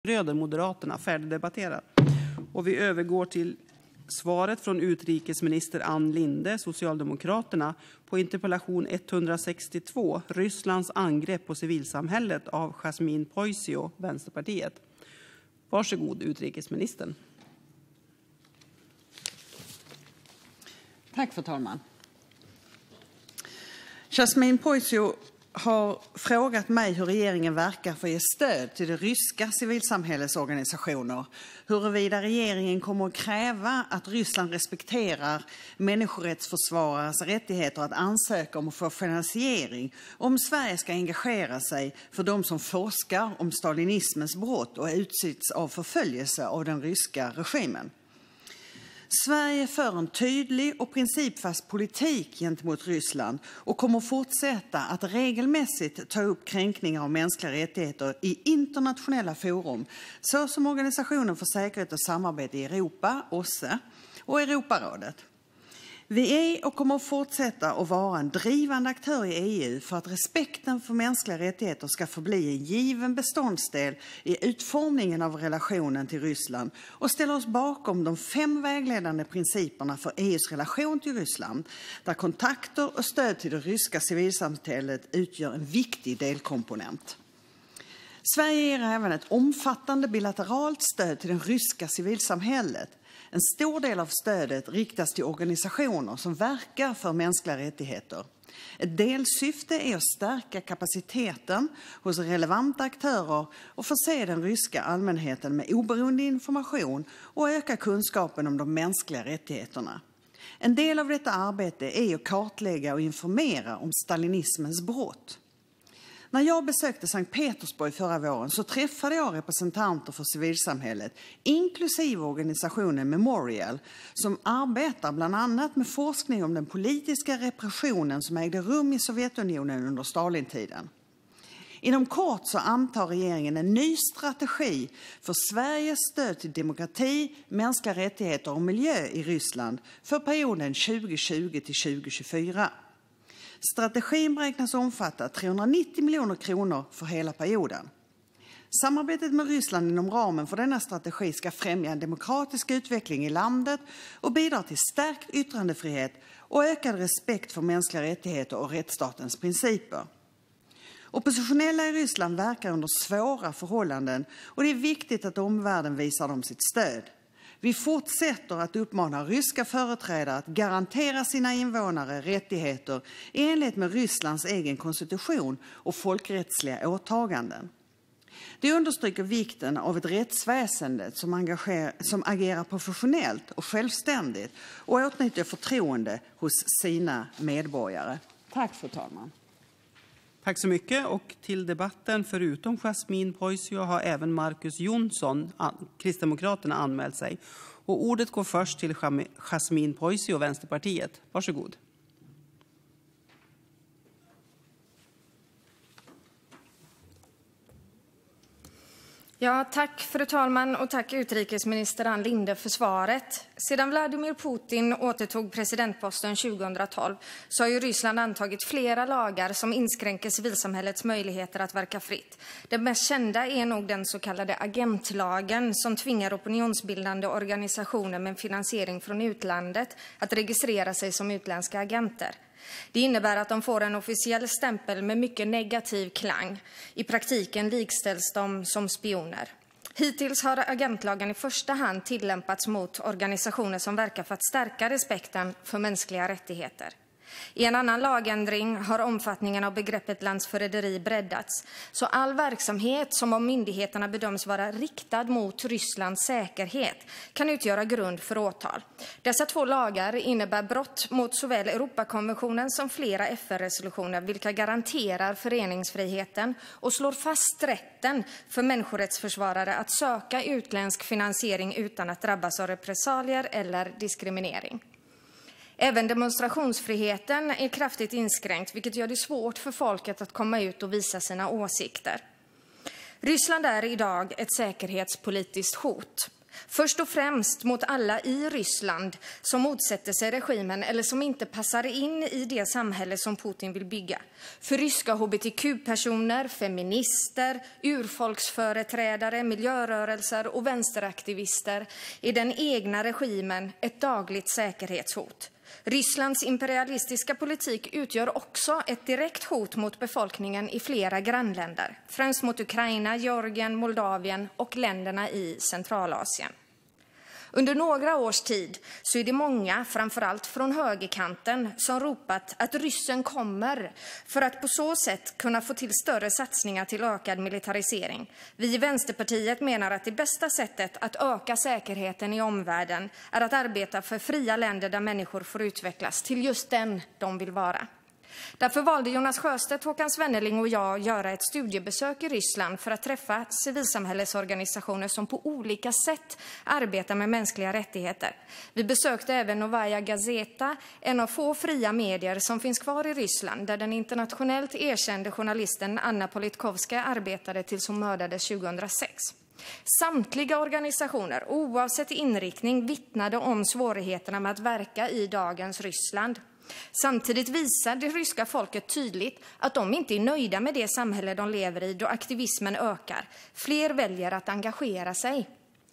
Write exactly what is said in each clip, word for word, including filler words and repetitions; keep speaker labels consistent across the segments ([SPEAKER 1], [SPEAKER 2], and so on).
[SPEAKER 1] Röder Moderaterna färdigdebatterat. Och vi övergår till svaret från utrikesminister Ann Linde, Socialdemokraterna, på interpellation etthundrasextiotvå, Rysslands angrepp på civilsamhället, av Jasmine Poisio, Vänsterpartiet. Varsågod, utrikesministern.
[SPEAKER 2] Tack, fru talman. Jasmine Poisio har frågat mig hur regeringen verkar för att ge stöd till det ryska civilsamhällesorganisationer, huruvida regeringen kommer att kräva att Ryssland respekterar människorättsförsvarares rättigheter att ansöka om att få finansiering, om Sverige ska engagera sig för de som forskar om stalinismens brott och utsätts av förföljelse av den ryska regimen. Sverige för en tydlig och principfast politik gentemot Ryssland och kommer fortsätta att regelmässigt ta upp kränkningar av mänskliga rättigheter i internationella forum, såsom Organisationen för säkerhet och samarbete i Europa, O S S E, och Europarådet. Vi är och kommer att fortsätta att vara en drivande aktör i E U för att respekten för mänskliga rättigheter ska förbli en given beståndsdel i utformningen av relationen till Ryssland, och ställa oss bakom de fem vägledande principerna för E U:s relation till Ryssland, där kontakter och stöd till det ryska civilsamhället utgör en viktig delkomponent. Sverige ger även ett omfattande bilateralt stöd till det ryska civilsamhället. En stor del av stödet riktas till organisationer som verkar för mänskliga rättigheter. Ett delsyfte är att stärka kapaciteten hos relevanta aktörer och förse den ryska allmänheten med oberoende information och öka kunskapen om de mänskliga rättigheterna. En del av detta arbete är att kartlägga och informera om stalinismens brott. När jag besökte Sankt Petersburg förra våren så träffade jag representanter för civilsamhället, inklusive organisationen Memorial, som arbetar bland annat med forskning om den politiska repressionen som ägde rum i Sovjetunionen under Stalintiden. Inom kort så antar regeringen en ny strategi för Sveriges stöd till demokrati, mänskliga rättigheter och miljö i Ryssland för perioden tjugo tjugo till tjugo tjugofyra. Strategin beräknas omfatta trehundranittio miljoner kronor för hela perioden. Samarbetet med Ryssland inom ramen för denna strategi ska främja en demokratisk utveckling i landet och bidra till stärkt yttrandefrihet och ökad respekt för mänskliga rättigheter och rättsstatens principer. Oppositionella i Ryssland verkar under svåra förhållanden, och det är viktigt att omvärlden visar dem sitt stöd. Vi fortsätter att uppmana ryska företrädare att garantera sina invånare rättigheter i enlighet med Rysslands egen konstitution och folkrättsliga åtaganden. Det understryker vikten av ett rättsväsende som, engagerar, som agerar professionellt och självständigt och åtnjuter förtroende hos sina medborgare. Tack, fru talman.
[SPEAKER 1] Tack så mycket. Och till debatten, förutom Jasmine Poisio, har även Marcus Jonsson, Kristdemokraterna, anmält sig. Och ordet går först till Jasmine Poisio, Vänsterpartiet. Varsågod.
[SPEAKER 3] Ja, tack fru talman, och tack utrikesminister Ann Linde för svaret. Sedan Vladimir Putin återtog presidentposten tjugohundratolv så har ju Ryssland antagit flera lagar som inskränker civilsamhällets möjligheter att verka fritt. Den mest kända är nog den så kallade agentlagen som tvingar opinionsbildande organisationer med finansiering från utlandet att registrera sig som utländska agenter. Det innebär att de får en officiell stämpel med mycket negativ klang. I praktiken likställs de som spioner. Hittills har agentlagen i första hand tillämpats mot organisationer som verkar för att stärka respekten för mänskliga rättigheter. I en annan lagändring har omfattningen av begreppet landsförräderi breddats, så all verksamhet som av myndigheterna bedöms vara riktad mot Rysslands säkerhet kan utgöra grund för åtal. Dessa två lagar innebär brott mot såväl Europakonventionen som flera F N-resolutioner, vilka garanterar föreningsfriheten och slår fast rätten för människorättsförsvarare att söka utländsk finansiering utan att drabbas av repressalier eller diskriminering. Även demonstrationsfriheten är kraftigt inskränkt, vilket gör det svårt för folket att komma ut och visa sina åsikter. Ryssland är idag ett säkerhetspolitiskt hot. Först och främst mot alla i Ryssland som motsätter sig regimen eller som inte passar in i det samhälle som Putin vill bygga. För ryska hbtq-personer, feminister, urfolksföreträdare, miljörörelser och vänsteraktivister är den egna regimen ett dagligt säkerhetshot. Rysslands imperialistiska politik utgör också ett direkt hot mot befolkningen i flera grannländer, främst mot Ukraina, Georgien, Moldavien och länderna i Centralasien. Under några års tid så är det många, framförallt från högerkanten, som ropat att ryssen kommer för att på så sätt kunna få till större satsningar till ökad militarisering. Vi i Vänsterpartiet menar att det bästa sättet att öka säkerheten i omvärlden är att arbeta för fria länder där människor får utvecklas till just den de vill vara. Därför valde Jonas Sjöstedt, Håkan Svenneling och jag att göra ett studiebesök i Ryssland för att träffa civilsamhällesorganisationer som på olika sätt arbetar med mänskliga rättigheter. Vi besökte även Novaya Gazeta, en av få fria medier som finns kvar i Ryssland, där den internationellt erkände journalisten Anna Politkovskaja arbetade tills hon mördades tjugohundrasex. Samtliga organisationer, oavsett inriktning, vittnade om svårigheterna med att verka i dagens Ryssland. Samtidigt visar det ryska folket tydligt att de inte är nöjda med det samhälle de lever i då aktivismen ökar. Fler väljer att engagera sig.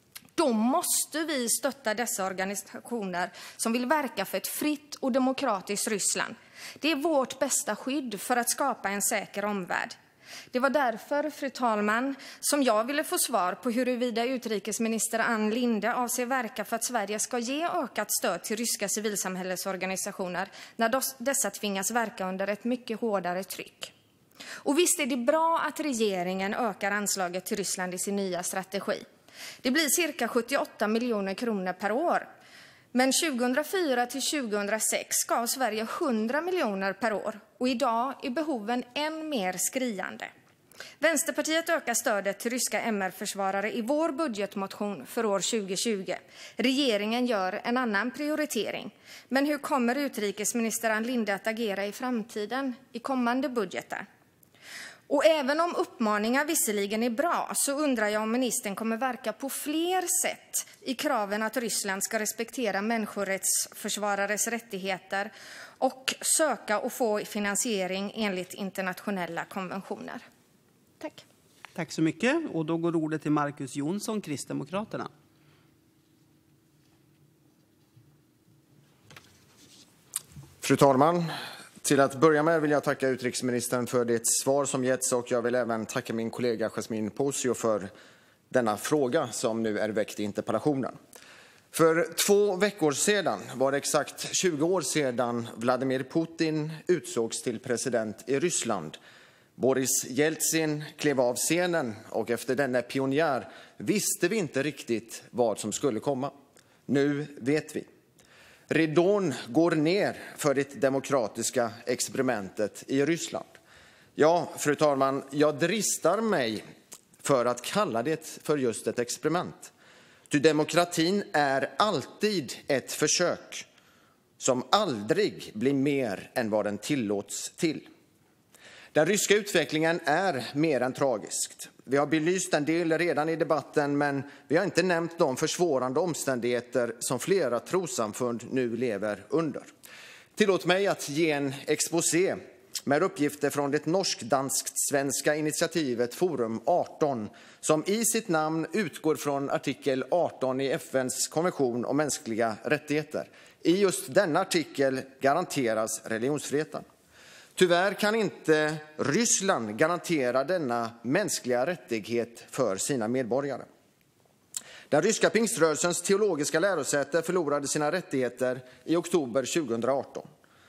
[SPEAKER 3] Då måste vi stötta dessa organisationer som vill verka för ett fritt och demokratiskt Ryssland. Det är vårt bästa skydd för att skapa en säker omvärld. Det var därför, fru talman, som jag ville få svar på huruvida utrikesminister Ann Linde avser verka för att Sverige ska ge ökat stöd till ryska civilsamhällesorganisationer när dessa tvingas verka under ett mycket hårdare tryck. Och visst är det bra att regeringen ökar anslaget till Ryssland i sin nya strategi. Det blir cirka sjuttioåtta miljoner kronor per år. Men tjugohundrafyra till tjugohundrasex gav Sverige hundra miljoner per år och idag är behoven än mer skriande. Vänsterpartiet ökar stödet till ryska M R-försvarare i vår budgetmotion för år tjugo tjugo. Regeringen gör en annan prioritering. Men hur kommer utrikesminister Ann Linde att agera i framtiden i kommande budgetar? Och även om uppmaningar visserligen är bra så undrar jag om ministern kommer verka på fler sätt i kraven att Ryssland ska respektera människorättsförsvarares rättigheter och söka och få finansiering enligt internationella konventioner. Tack.
[SPEAKER 1] Tack så mycket. Och då går ordet till Marcus Jonsson, Kristdemokraterna.
[SPEAKER 4] Fru talman, till att börja med vill jag tacka utrikesministern för det svar som getts och jag vill även tacka min kollega Yasmine Posio för denna fråga som nu är väckt i interpellationen. För två veckor sedan var det exakt tjugo år sedan Vladimir Putin utsågs till president i Ryssland. Boris Jeltsin klev av scenen och efter denna pionjär visste vi inte riktigt vad som skulle komma. Nu vet vi. Ridån går ner för det demokratiska experimentet i Ryssland. Ja, fru talman, jag dristar mig för att kalla det för just ett experiment. Ty demokratin är alltid ett försök som aldrig blir mer än vad den tillåts till. Den ryska utvecklingen är mer än tragiskt. Vi har belyst en del redan i debatten, men vi har inte nämnt de försvårande omständigheter som flera trossamfund nu lever under. Tillåt mig att ge en exposé med uppgifter från det norsk-dansk-svenska initiativet Forum arton som i sitt namn utgår från artikel arton i F N:s konvention om mänskliga rättigheter. I just denna artikel garanteras religionsfriheten. Tyvärr kan inte Ryssland garantera denna mänskliga rättighet för sina medborgare. Den ryska pingströrelsens teologiska lärosäte förlorade sina rättigheter i oktober tjugohundraarton.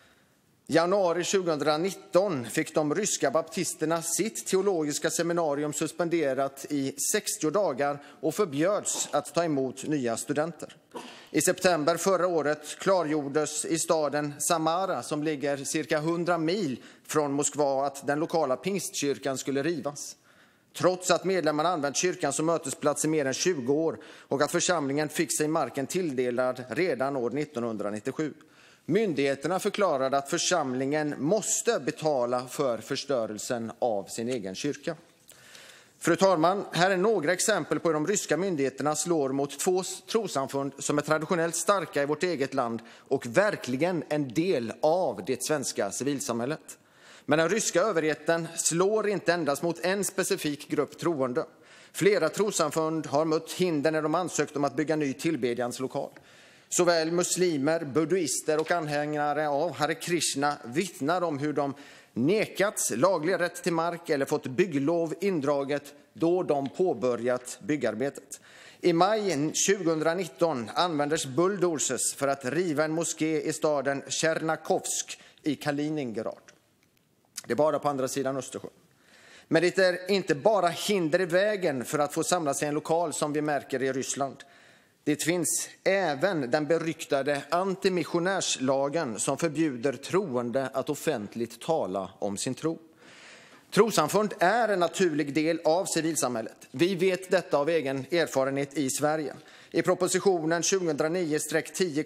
[SPEAKER 4] I januari tjugohundranitton fick de ryska baptisterna sitt teologiska seminarium suspenderat i sextio dagar och förbjöds att ta emot nya studenter. I september förra året klargjordes i staden Samara, som ligger cirka hundra mil från Moskva, att den lokala pingstkyrkan skulle rivas. Trots att medlemmarna använt kyrkan som mötesplats i mer än tjugo år och att församlingen fick sig marken tilldelad redan år nittonhundranittiosju. Myndigheterna förklarade att församlingen måste betala för förstörelsen av sin egen kyrka. Fru talman, här är några exempel på hur de ryska myndigheterna slår mot två trossamfund som är traditionellt starka i vårt eget land och verkligen en del av det svenska civilsamhället. Men den ryska överheten slår inte endast mot en specifik grupp troende. Flera trossamfund har mött hinder när de ansökt om att bygga ny tillbedjanslokal. Såväl muslimer, buddhister och anhängare av Hare Krishna vittnar om hur de nekats laglig rätt till mark eller fått bygglov indraget då de påbörjat byggarbetet. I maj tjugonitton användes bulldozers för att riva en moské i staden Tjernakovsk i Kaliningrad. Det är bara på andra sidan Östersjön. Men det är inte bara hinder i vägen för att få samla sig i en lokal som vi märker i Ryssland. Det finns även den beryktade antimissionärslagen som förbjuder troende att offentligt tala om sin tro. Trossamfund är en naturlig del av civilsamhället. Vi vet detta av egen erfarenhet i Sverige. I propositionen tjugonio tio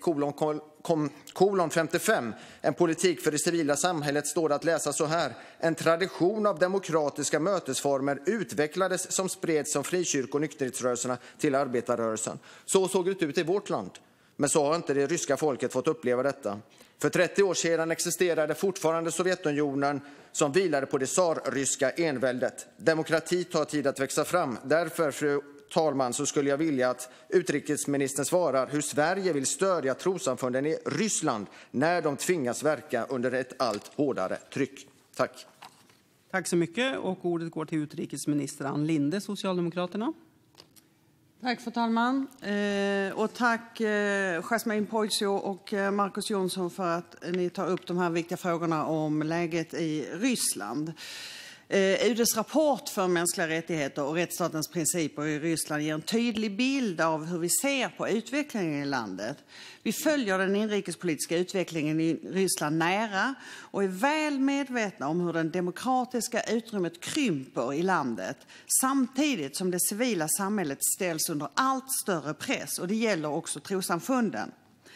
[SPEAKER 4] kolon femtiofem, en politik för det civila samhället, står det att läsa så här. En tradition av demokratiska mötesformer utvecklades som spreds som frikyrk- och nykterhetsrörelserna till arbetarrörelsen. Så såg det ut i vårt land. Men så har inte det ryska folket fått uppleva detta. För trettio år sedan existerade fortfarande Sovjetunionen som vilade på det tsarryska enväldet. Demokrati tar tid att växa fram. Därför, fru talman, så skulle jag vilja att utrikesministern svarar hur Sverige vill stödja trossamfunden i Ryssland när de tvingas verka under ett allt hårdare tryck. Tack.
[SPEAKER 1] Tack så mycket. Och ordet går till utrikesminister Ann Linde, Socialdemokraterna.
[SPEAKER 2] Tack, fru talman. Eh, och tack eh, Yasmine Posio och eh, Marcus Jonsson för att ni tar upp de här viktiga frågorna om läget i Ryssland. Eh, U D:s rapport för mänskliga rättigheter och rättsstatens principer i Ryssland ger en tydlig bild av hur vi ser på utvecklingen i landet. Vi följer den inrikespolitiska utvecklingen i Ryssland nära och är väl medvetna om hur det demokratiska utrymmet krymper i landet samtidigt som det civila samhället ställs under allt större press, och det gäller också trossamfunden.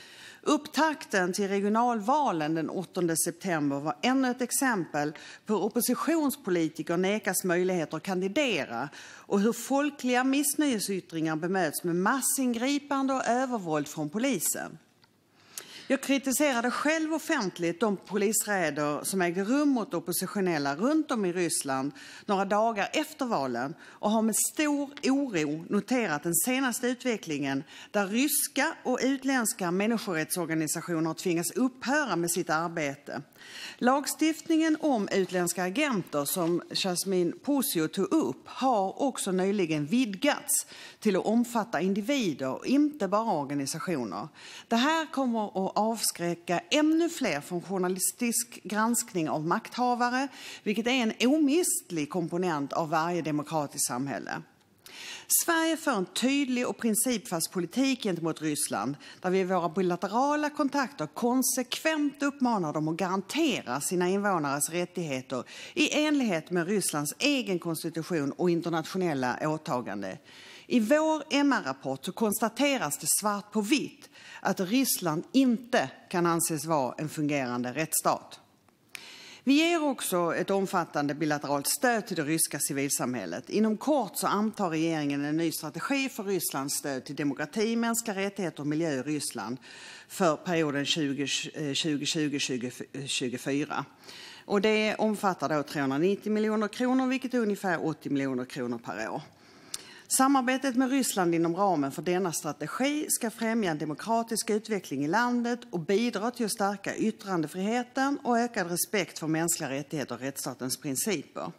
[SPEAKER 2] Upptakten till regionalvalen den åttonde september var ännu ett exempel på hur oppositionspolitiker nekas möjligheter att kandidera och hur folkliga missnöjesyttringar bemöts med massingripande och övervåld från polisen. Jag kritiserade själv offentligt de polisräder som ägde rum mot oppositionella runt om i Ryssland några dagar efter valen och har med stor oro noterat den senaste utvecklingen där ryska och utländska människorättsorganisationer tvingas upphöra med sitt arbete. Lagstiftningen om utländska agenter som Yasmine Posio tog upp har också nyligen vidgats till att omfatta individer och inte bara organisationer. Det här kommer att avskräcka ännu fler från journalistisk granskning av makthavare, vilket är en omistlig komponent av varje demokratiskt samhälle. Sverige för en tydlig och principfast politik gentemot Ryssland där vi i våra bilaterala kontakter konsekvent uppmanar dem att garantera sina invånares rättigheter i enlighet med Rysslands egen konstitution och internationella åtagande. I vår M R-rapport så konstateras det svart på vitt att Ryssland inte kan anses vara en fungerande rättsstat. Vi ger också ett omfattande bilateralt stöd till det ryska civilsamhället. Inom kort så antar regeringen en ny strategi för Rysslands stöd till demokrati, mänskliga rättigheter och miljö i Ryssland för perioden tjugo tjugo till tjugo tjugofyra. Och det omfattar då trehundranittio miljoner kronor, vilket är ungefär åttio miljoner kronor per år. Samarbetet med Ryssland inom ramen för denna strategi ska främja en demokratisk utveckling i landet och bidra till att stärka yttrandefriheten och ökad respekt för mänskliga rättigheter och rättsstatens principer.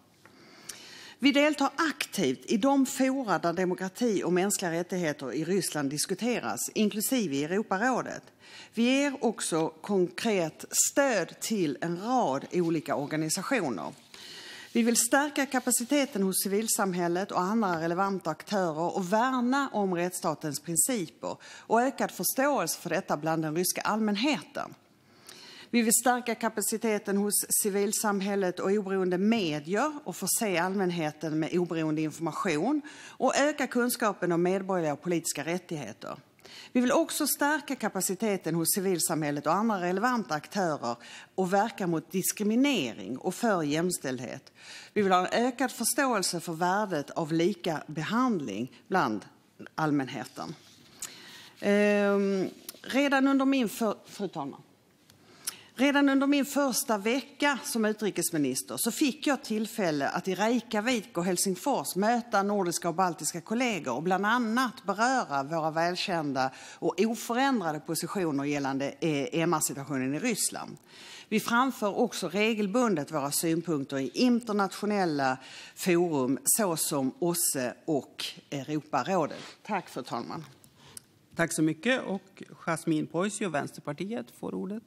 [SPEAKER 2] Vi deltar aktivt i de fora där demokrati och mänskliga rättigheter i Ryssland diskuteras, inklusive i Europarådet. Vi ger också konkret stöd till en rad olika organisationer. Vi vill stärka kapaciteten hos civilsamhället och andra relevanta aktörer och värna om rättsstatens principer och ökad förståelse för detta bland den ryska allmänheten. Vi vill stärka kapaciteten hos civilsamhället och oberoende medier och förse allmänheten med oberoende information och öka kunskapen om medborgerliga och politiska rättigheter. Vi vill också stärka kapaciteten hos civilsamhället och andra relevanta aktörer och verka mot diskriminering och för jämställdhet. Vi vill ha en ökad förståelse för värdet av lika behandling bland allmänheten. Ehm, redan under min för... Fru talman. Redan under min första vecka som utrikesminister så fick jag tillfälle att i Reykjavik och Helsingfors möta nordiska och baltiska kollegor och bland annat beröra våra välkända och oförändrade positioner gällande M R-situationen i Ryssland. Vi framför också regelbundet våra synpunkter i internationella forum såsom O S S E och Europarådet. Tack fru talman.
[SPEAKER 1] Tack så mycket, och Yasmine Posio, Vänsterpartiet, får ordet.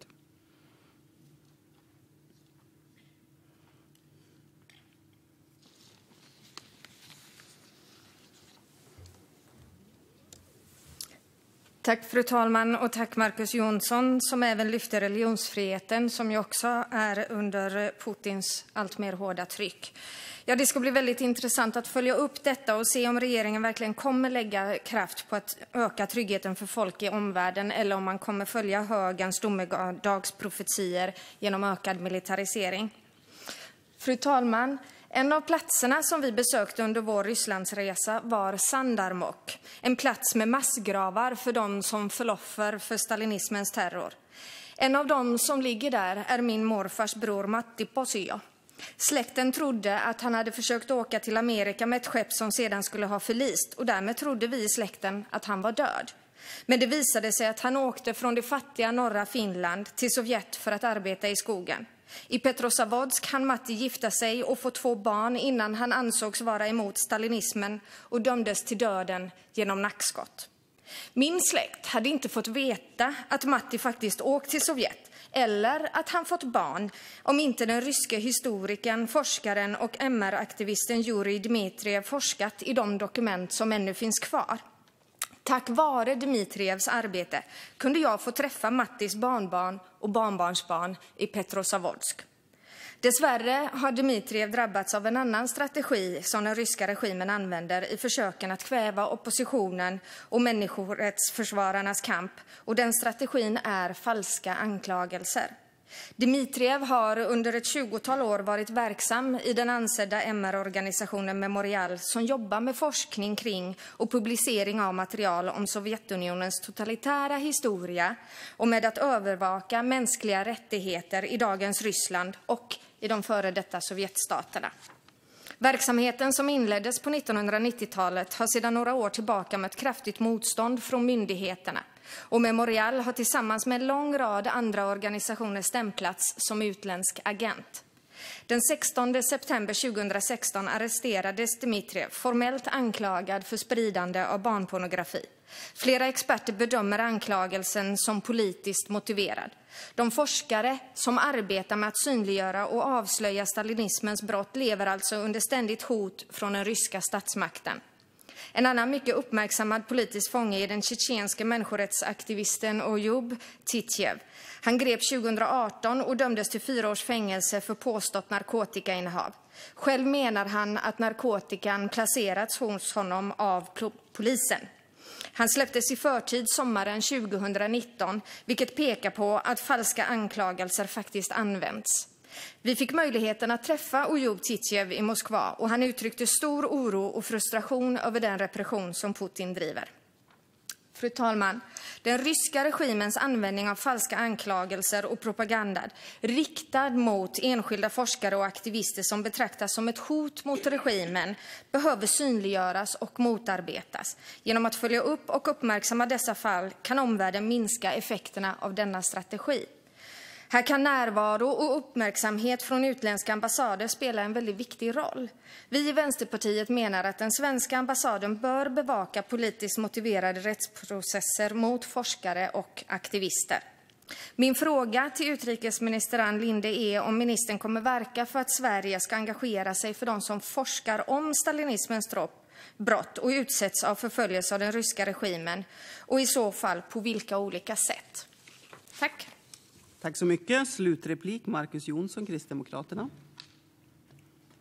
[SPEAKER 3] Tack fru talman, och tack Marcus Jonsson som även lyfter religionsfriheten som ju också är under Putins allt mer hårda tryck. Ja, det ska bli väldigt intressant att följa upp detta och se om regeringen verkligen kommer lägga kraft på att öka tryggheten för folk i omvärlden eller om man kommer följa högerns domedagsprofetier genom ökad militarisering. Fru talman, en av platserna som vi besökte under vår Rysslandsresa var Sandarmok, en plats med massgravar för de som föll offer för stalinismens terror. En av dem som ligger där är min morfars bror Matti Posio. Släkten trodde att han hade försökt åka till Amerika med ett skepp som sedan skulle ha förlist, och därmed trodde vi i släkten att han var död. Men det visade sig att han åkte från det fattiga norra Finland till Sovjet för att arbeta i skogen. I Petrozavodsk hann Matti gifta sig och få två barn innan han ansågs vara emot stalinismen och dömdes till döden genom nackskott. Min släkt hade inte fått veta att Matti faktiskt åkt till Sovjet eller att han fått barn om inte den ryske historikern, forskaren och M R-aktivisten Jurij Dmitrijev forskat i de dokument som ännu finns kvar. Tack vare Dmitrijevs arbete kunde jag få träffa Mattis barnbarn och barnbarnsbarn i Petrozavodsk. Dessvärre har Dmitrijev drabbats av en annan strategi som den ryska regimen använder i försöken att kväva oppositionen och människorättsförsvararnas kamp, och den strategin är falska anklagelser. Dmitrijev har under ett tjugotal år varit verksam i den ansedda M R-organisationen Memorial som jobbar med forskning kring och publicering av material om Sovjetunionens totalitära historia och med att övervaka mänskliga rättigheter i dagens Ryssland och i de före detta Sovjetstaterna. Verksamheten som inleddes på nittonhundranittiotalet har sedan några år tillbaka mött kraftigt motstånd från myndigheterna, och Memorial har tillsammans med en lång rad andra organisationer stämplats som utländsk agent. Den sextonde september tjugohundrasexton arresterades Dmitrijev, formellt anklagad för spridande av barnpornografi. Flera experter bedömer anklagelsen som politiskt motiverad. De forskare som arbetar med att synliggöra och avslöja stalinismens brott lever alltså under ständigt hot från den ryska statsmakten. En annan mycket uppmärksammad politisk fånge är den tjetjenske människorättsaktivisten Oyub Titjev. Han greps tjugohundraarton och dömdes till fyra års fängelse för påstått narkotikainnehav. Själv menar han att narkotikan placerats hos honom av polisen. Han släpptes i förtid sommaren tjugohundranitton, vilket pekar på att falska anklagelser faktiskt används. Vi fick möjligheten att träffa Oyub Titjev i Moskva, och han uttryckte stor oro och frustration över den repression som Putin driver. Fru talman, den ryska regimens användning av falska anklagelser och propaganda riktad mot enskilda forskare och aktivister som betraktas som ett hot mot regimen behöver synliggöras och motarbetas. Genom att följa upp och uppmärksamma dessa fall kan omvärlden minska effekterna av denna strategi. Här kan närvaro och uppmärksamhet från utländska ambassader spela en väldigt viktig roll. Vi i Vänsterpartiet menar att den svenska ambassaden bör bevaka politiskt motiverade rättsprocesser mot forskare och aktivister. Min fråga till utrikesminister Ann Linde är om ministern kommer verka för att Sverige ska engagera sig för de som forskar om stalinismens brott och utsätts av förföljelse av den ryska regimen, och i så fall på vilka olika sätt. Tack.
[SPEAKER 1] Tack så mycket. Slutreplik, Marcus Jonsson, Kristdemokraterna.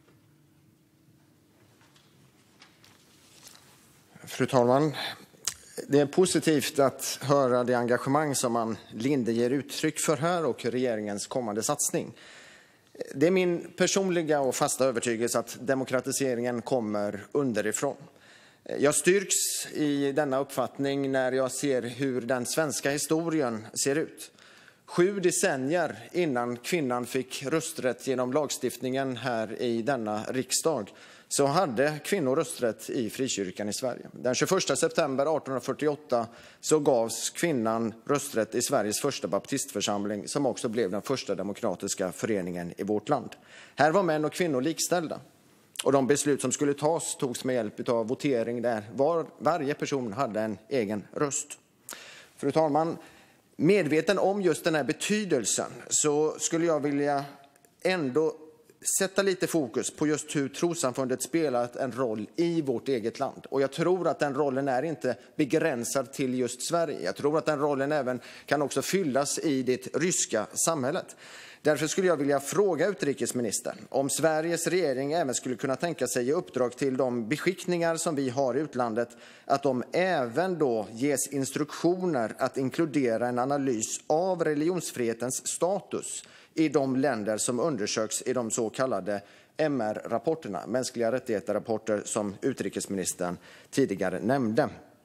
[SPEAKER 4] Fru talman, Det är positivt att höra det engagemang som Ann Linde ger uttryck för här och regeringens kommande satsning. Det är min personliga och fasta övertygelse att demokratiseringen kommer underifrån. Jag styrks i denna uppfattning när jag ser hur den svenska historien ser ut. Sju decennier innan kvinnan fick rösträtt genom lagstiftningen här i denna riksdag så hade kvinnor rösträtt i frikyrkan i Sverige. Den tjugoförsta september arton fyrtioåtta så gavs kvinnan rösträtt i Sveriges första baptistförsamling som också blev den första demokratiska föreningen i vårt land. Här var män och kvinnor likställda. Och de beslut som skulle tas togs med hjälp av votering där var, varje person hade en egen röst. Fru talman, medveten om just den här betydelsen så skulle jag vilja ändå sätta lite fokus på just hur trossamfundet spelat en roll i vårt eget land. Och jag tror att den rollen är inte begränsad till just Sverige. Jag tror att den rollen även kan också fyllas i det ryska samhället. Därför skulle jag vilja fråga utrikesministern om Sveriges regering även skulle kunna tänka sig ge uppdrag till de beskickningar som vi har i utlandet att de även då ges instruktioner att inkludera en analys av religionsfrihetens status i de länder som undersöks i de så kallade M R-rapporterna, mänskliga rättigheter-rapporter som utrikesministern tidigare nämnde.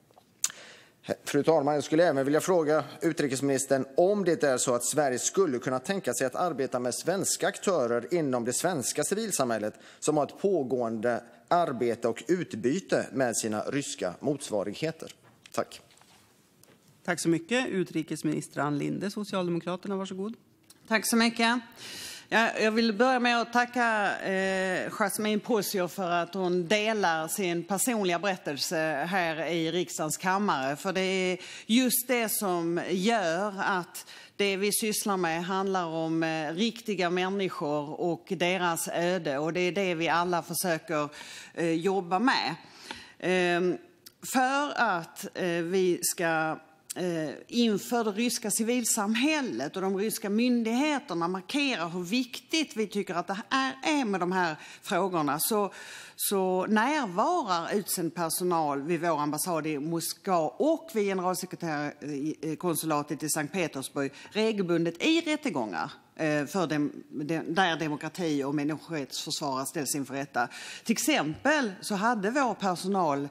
[SPEAKER 4] Fru talman, jag skulle även vilja fråga utrikesministern om det är så att Sverige skulle kunna tänka sig att arbeta med svenska aktörer inom det svenska civilsamhället som har ett pågående arbete och utbyte med sina ryska motsvarigheter. Tack.
[SPEAKER 1] Tack så mycket. Utrikesminister Ann Linde, Socialdemokraterna, varsågod.
[SPEAKER 2] Tack så mycket. Ja, jag vill börja med att tacka eh, Yasmine Posio för att hon delar sin personliga berättelse här i riksdagens kammare. För det är just det som gör att det vi sysslar med handlar om eh, riktiga människor och deras öde. Och det är det vi alla försöker eh, jobba med. Eh, för att eh, vi ska inför det ryska civilsamhället och de ryska myndigheterna markerar hur viktigt vi tycker att det är med de här frågorna så, så närvarar utsänd personal vid vår ambassad i Moskva och vid generalsekreterarkonsulatet i Sankt Petersburg regelbundet i rättegångar för dem, där demokrati och människorättsförsvarare ställs inför rätta. Till exempel så hade vår personal,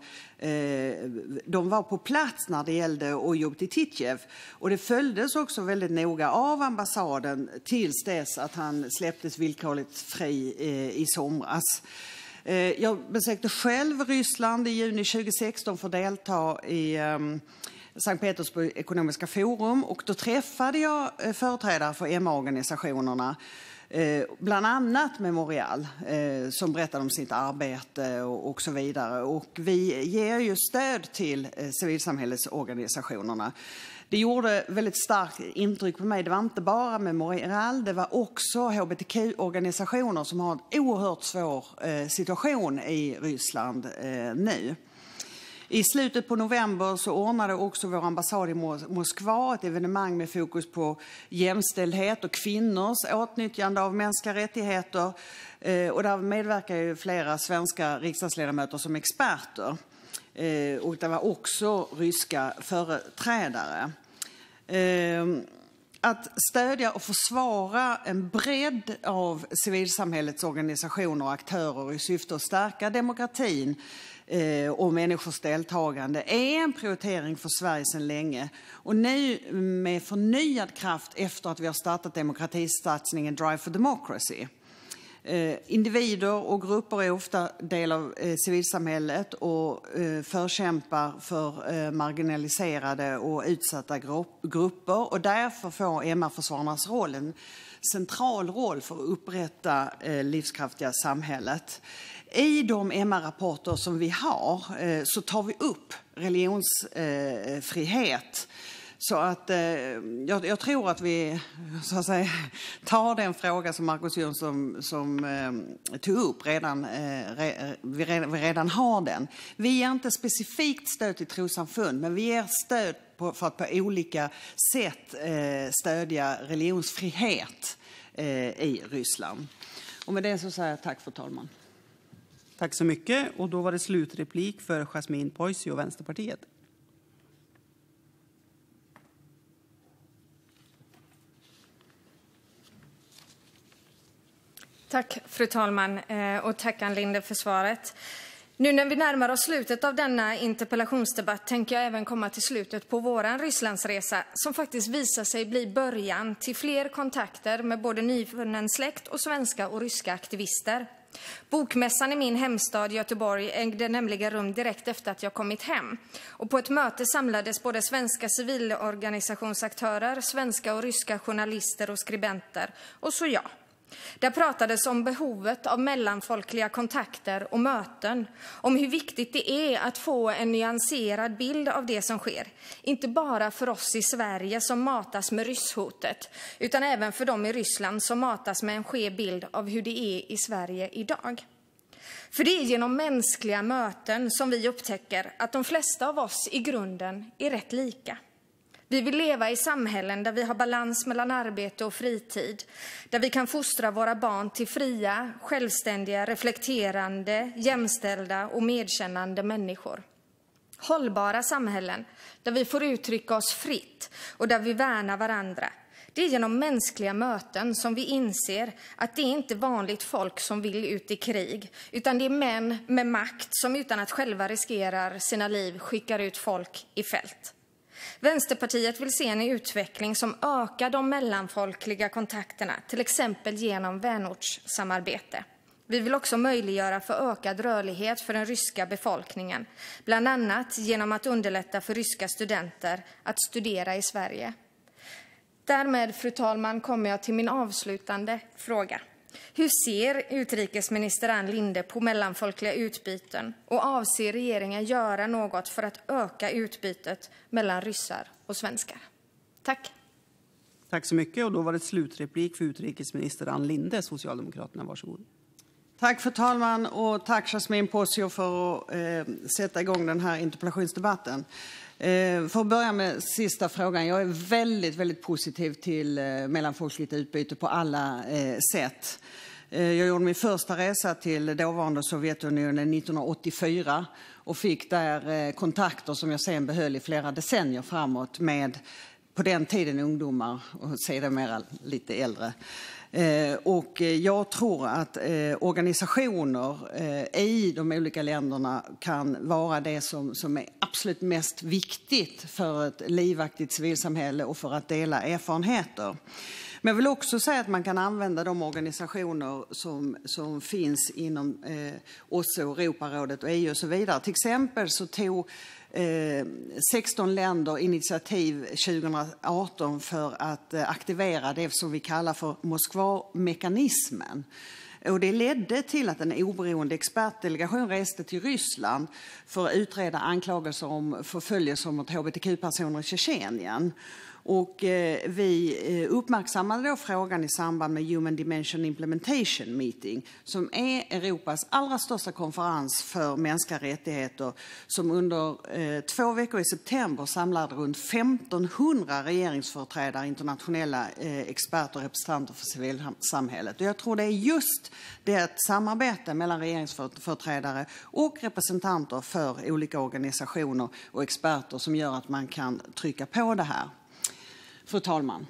[SPEAKER 2] de var på plats när det gällde Oyub Titiev och det följdes också väldigt noga av ambassaden tills dess att han släpptes villkorligt fri i somras. Jag besökte själv Ryssland i juni tjugohundrasexton för att delta i Sankt Petersburg ekonomiska forum och då träffade jag företrädare för M R-organisationerna, bland annat Memorial, som berättade om sitt arbete och så vidare. Och vi ger ju stöd till civilsamhällesorganisationerna. Det gjorde väldigt starkt intryck på mig. Det var inte bara Memorial, det var också H B T Q-organisationer som har en oerhört svår situation i Ryssland nu. I slutet på november så ordnade också vår ambassad i Moskva ett evenemang med fokus på jämställdhet och kvinnors åtnyttjande av mänskliga rättigheter. Och där medverkar ju flera svenska riksdagsledamöter som experter. Och det var också ryska företrädare. Att stödja och försvara en bredd av civilsamhällets organisationer och aktörer i syfte att stärka demokratin och människors deltagande är en prioritering för Sverige sedan länge. Och nu med förnyad kraft efter att vi har startat demokratisatsningen Drive for Democracy. Eh, individer och grupper är ofta del av eh, civilsamhället och eh, förkämpar för eh, marginaliserade och utsatta grupp, grupper och därför får M R-försvararnas roll en central roll för att upprätta eh, livskraftiga samhället. I de M R-rapporter som vi har eh, så tar vi upp religionsfrihet. Eh, Så att eh, jag, jag tror att vi så att säga, tar den fråga som Markus Jönsson som, eh, tog upp redan, eh, re, vi, redan, vi redan har den. Vi ger inte specifikt stöd till trossamfund, men vi ger stöd på, för att på olika sätt eh, stödja religionsfrihet eh, i Ryssland. Och med det så säger jag tack, fru talman.
[SPEAKER 1] Tack så mycket. Och då var det slutreplik för Yasmine Posio och Vänsterpartiet.
[SPEAKER 3] Tack, fru talman, och tack Ann Linde för svaret. Nu när vi närmar oss slutet av denna interpellationsdebatt tänker jag även komma till slutet på våran Rysslandsresa som faktiskt visar sig bli början till fler kontakter med både nyfunnen släkt och svenska och ryska aktivister. Bokmässan i min hemstad Göteborg ägde nämligen rum direkt efter att jag kommit hem. Och på ett möte samlades både svenska civilorganisationsaktörer, svenska och ryska journalister och skribenter och så jag. Där pratades om behovet av mellanfolkliga kontakter och möten, om hur viktigt det är att få en nyanserad bild av det som sker. Inte bara för oss i Sverige som matas med rysshotet, utan även för dem i Ryssland som matas med en skev bild av hur det är i Sverige idag. För det är genom mänskliga möten som vi upptäcker att de flesta av oss i grunden är rätt lika. Vi vill leva i samhällen där vi har balans mellan arbete och fritid, där vi kan fostra våra barn till fria, självständiga, reflekterande, jämställda och medkännande människor. Hållbara samhällen där vi får uttrycka oss fritt och där vi värnar varandra. Det är genom mänskliga möten som vi inser att det inte är vanligt folk som vill ut i krig, utan det är män med makt som utan att själva riskera sina liv skickar ut folk i fält. Vänsterpartiet vill se en utveckling som ökar de mellanfolkliga kontakterna, till exempel genom vänortssamarbete. Vi vill också möjliggöra för ökad rörlighet för den ryska befolkningen, bland annat genom att underlätta för ryska studenter att studera i Sverige. Därmed, fru talman, kommer jag till min avslutande fråga. Hur ser utrikesminister Ann Linde på mellanfolkliga utbyten och avser regeringen göra något för att öka utbytet mellan ryssar och svenskar? Tack.
[SPEAKER 1] Tack så mycket. Och då var det slutreplik för utrikesminister Ann Linde, Socialdemokraterna. Varsågod.
[SPEAKER 2] Tack för talman och tack Jasmine Posio för att eh, sätta igång den här interpellationsdebatten. Eh, för att börja med sista frågan. Jag är väldigt, väldigt positiv till eh, mellanfolkligt utbyte på alla eh, sätt. Eh, jag gjorde min första resa till dåvarande Sovjetunionen nittonhundraåttiofyra och fick där eh, kontakter som jag sen behöll i flera decennier framåt med på den tiden ungdomar och sedermera lite äldre. Eh, och jag tror att eh, organisationer eh, i de olika länderna kan vara det som, som är absolut mest viktigt för ett livaktigt civilsamhälle och för att dela erfarenheter. Men jag vill också säga att man kan använda de organisationer som, som finns inom eh, O S S E, Europarådet och E U och så vidare. Till exempel så tog eh, sexton länder initiativ tjugoarton för att eh, aktivera det som vi kallar för Moskva-mekanismen. Och det ledde till att en oberoende expertdelegation reste till Ryssland för att utreda anklagelser om förföljelse mot H B T Q-personer i Tjetjenien. Och eh, vi uppmärksammade då frågan i samband med Human Dimension Implementation Meeting som är Europas allra största konferens för mänskliga rättigheter som under eh, två veckor i september samlade runt femtonhundra regeringsföreträdare, internationella eh, experter och representanter för civilsamhället. Och jag tror det är just det samarbete mellan regeringsföreträdare och representanter för olika organisationer och experter som gör att man kan trycka på det här. Fru talman,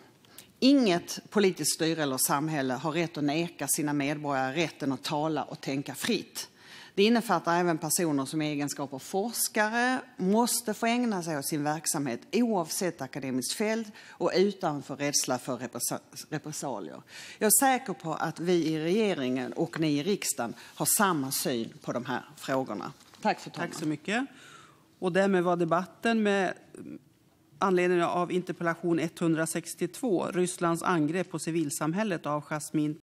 [SPEAKER 2] inget politiskt styre eller samhälle har rätt att neka sina medborgare rätten att tala och tänka fritt. Det innefattar även personer som i egenskap av forskare måste få ägna sig åt sin verksamhet oavsett akademiskt fält och utan för rädsla för repressalier. Jag är säker på att vi i regeringen och ni i riksdagen har samma syn på de här frågorna. Tack för talman.
[SPEAKER 1] Tack så mycket. Och därmed var debatten med anledning av interpellation etthundrasextiotvå, Rysslands angrepp på civilsamhället av Jasmine